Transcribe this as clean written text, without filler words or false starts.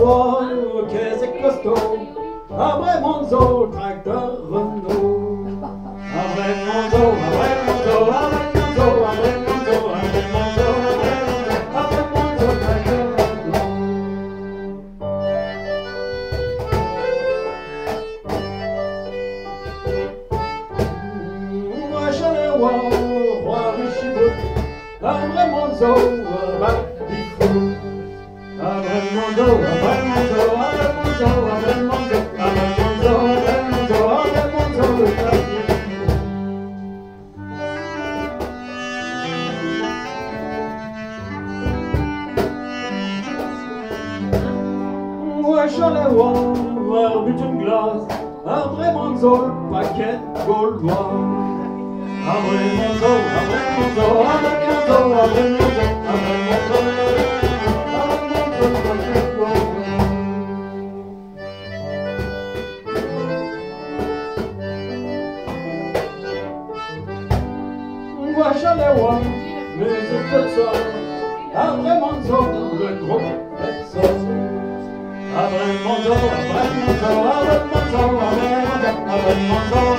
wow, que c'est costaud. Un vrai Monzo, tracteur Renault. Un vrai Monzo, un vrai Monzo, un vrai Monzo, un vrai Monzo, un vrai Monzo, un vrai Monzo, tracteur Renault. Moi j'allais voir roi Richibou, un vrai Monzo, un vrai Bifou. Un vrai Monzo, un vrai Monzo, un vrai Monzo, un vrai Monzo, un vrai Monzo, un vrai Monzo, un vrai Monzo, le clavier. Moi j'allais voir but une glace, un vrai Monzo, le paquet gaulois. Un vrai Monzo, un vrai Monzo, un vrai Monzo, un vrai Monzo, un vrai Monzo, un vrai Monzo, le paquet gaulois. Moi j'allais voir musique de soir, un vrai Monzo, le gros Epsom. Un vrai Monzo, un vrai Monzo, un vrai Monzo, un vrai Monzo, un vrai Monzo.